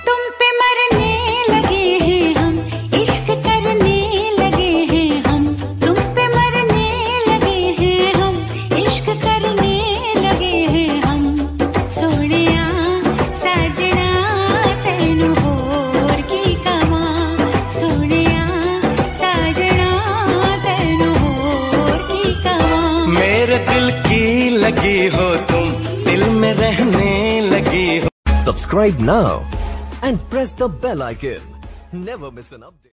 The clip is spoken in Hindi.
तुम पे मरने लगे हैं हम, इश्क करने लगे हैं हम, तुम पे मरने लगे हैं हम, इश्क करने लगे हैं हम। सोनिया साजना तेनू होर की कवा, सोनिया साजना तेनू होर की कवा। मेरे दिल की लगी हो तुम, दिल में रहने लगी हो। Subscribe now and press the bell icon. Never miss an update.